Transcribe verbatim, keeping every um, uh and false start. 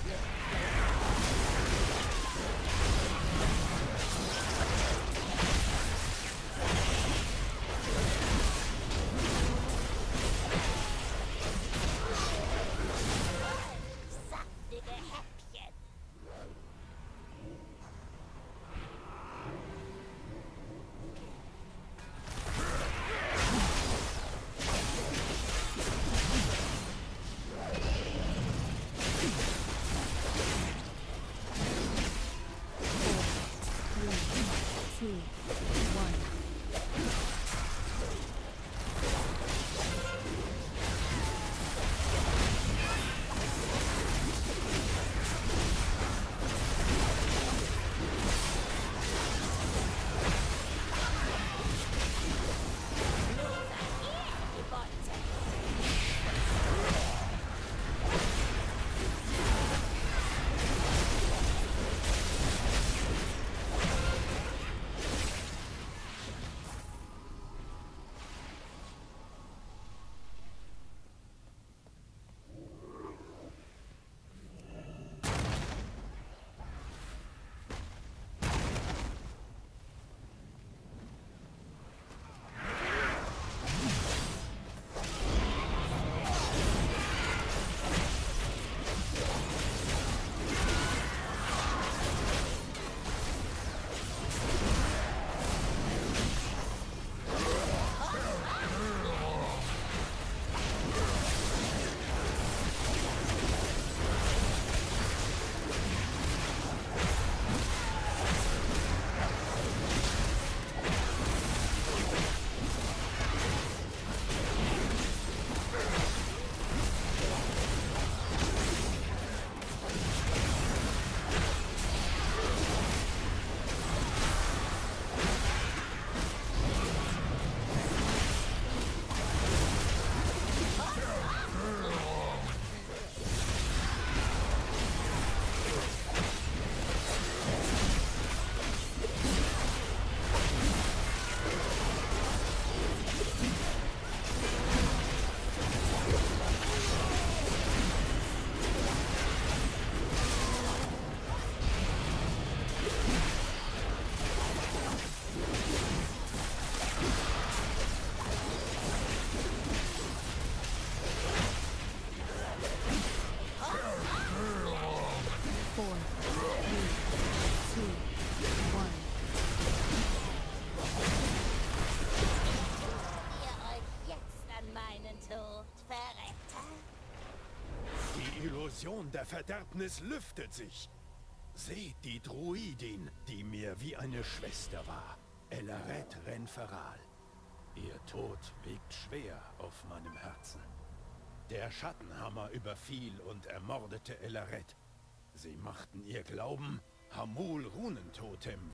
Saftige Häppchen. Two, one. Four, three, two, one. Ihr euch jetzt an meinen Tod verrettet? Die Illusion der Verderbnis lüftet sich. Seht die Druidin, die mir wie eine Schwester war. Elaret Renferal. Ihr Tod wiegt schwer auf meinem Herzen. Der Schattenhammer überfiel und ermordete Elaret. Sie machten ihr Glauben, Hamul Runentotem